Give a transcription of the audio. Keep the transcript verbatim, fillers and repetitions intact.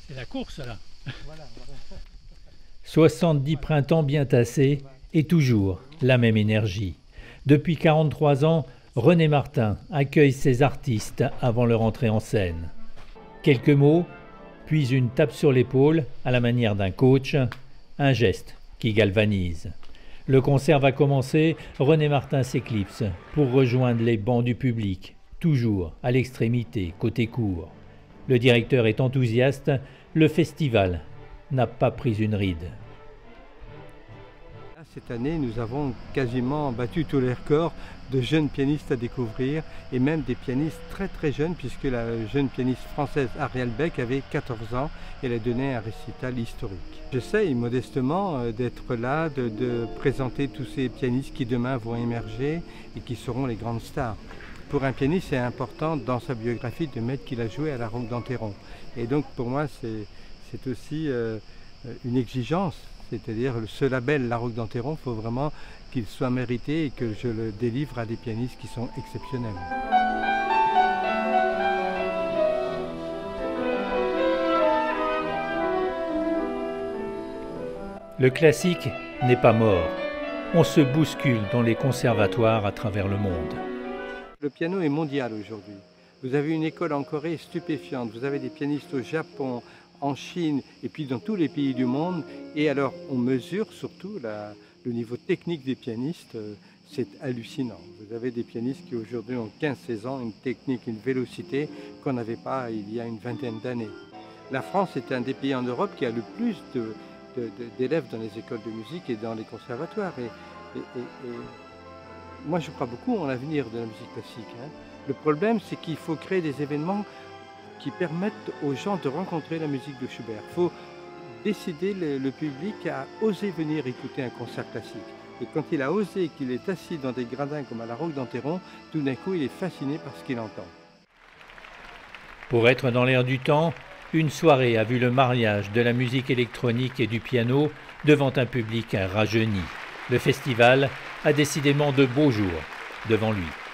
C'est la course, là. soixante-dix printemps bien tassés et toujours la même énergie. Depuis quarante-trois ans, René Martin accueille ses artistes avant leur entrée en scène. Quelques mots, puis une tape sur l'épaule à la manière d'un coach, un geste qui galvanise. Le concert va commencer, René Martin s'éclipse pour rejoindre les bancs du public, toujours à l'extrémité, côté court. Le directeur est enthousiaste, le festival n'a pas pris une ride. Cette année, nous avons quasiment battu tous les records de jeunes pianistes à découvrir et même des pianistes très très jeunes, puisque la jeune pianiste française Ariel Beck avait quatorze ans et elle a donné un récital historique. J'essaye modestement d'être là, de, de présenter tous ces pianistes qui demain vont émerger et qui seront les grandes stars. Pour un pianiste, c'est important dans sa biographie de mettre qu'il a joué à la Roque d'Enterron. Et donc pour moi, c'est aussi euh, une exigence. C'est-à-dire ce label La Roque d'Enterron, il faut vraiment qu'il soit mérité et que je le délivre à des pianistes qui sont exceptionnels. Le classique n'est pas mort. On se bouscule dans les conservatoires à travers le monde. Le piano est mondial aujourd'hui. Vous avez une école en Corée stupéfiante, vous avez des pianistes au Japon, en Chine et puis dans tous les pays du monde. Et alors on mesure surtout la, le niveau technique des pianistes, euh, c'est hallucinant. Vous avez des pianistes qui aujourd'hui ont quinze seize ans, une technique, une vélocité qu'on n'avait pas il y a une vingtaine d'années. La France est un des pays en Europe qui a le plus d'élèves dans les écoles de musique et dans les conservatoires. Et, et, et, et moi je crois beaucoup en l'avenir de la musique classique. Hein. Le problème c'est qu'il faut créer des événements qui permettent aux gens de rencontrer la musique de Schubert. Il faut décider le, le public à oser venir écouter un concert classique. Et quand il a osé, qu'il est assis dans des gradins comme à la Roque d'Enterron, tout d'un coup il est fasciné par ce qu'il entend. Pour être dans l'air du temps, une soirée a vu le mariage de la musique électronique et du piano devant un public rajeuni. Le festival a décidément de beaux jours devant lui.